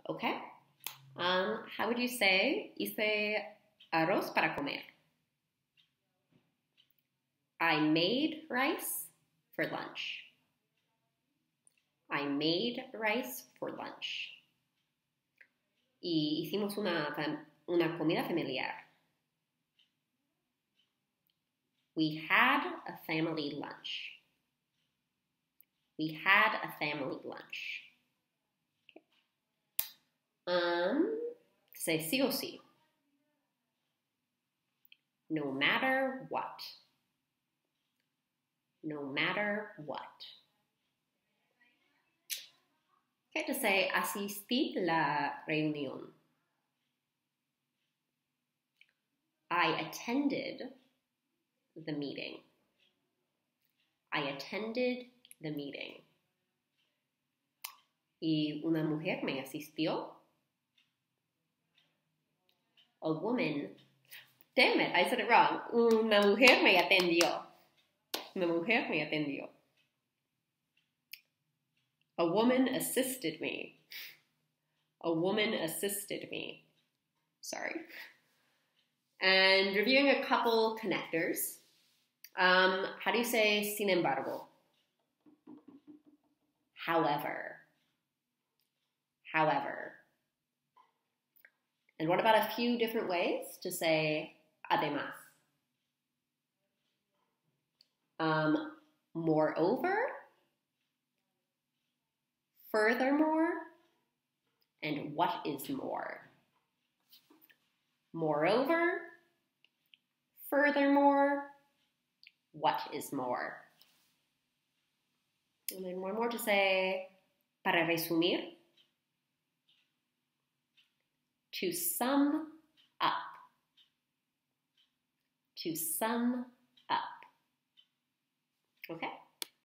Okay. How would you say hice arroz para comer? I made rice for lunch. I made rice for lunch. Y hicimos una comida familiar. We had a family lunch. We had a family lunch. Say sí o sí. No matter what. No matter what. Okay, to say asistí la reunión. I attended the meeting. I attended the meeting. Y una mujer me asistió. A woman, damn it, I said it wrong. Una mujer me atendió. Una mujer me atendió. A woman assisted me. A woman assisted me. Sorry. And reviewing a couple connectors. How do you say sin embargo? However. However. And what about a few different ways to say además? Moreover, furthermore, and what is more? Moreover, furthermore, what is more? And then one more to say, para resumir, to sum up. To sum up. Okay?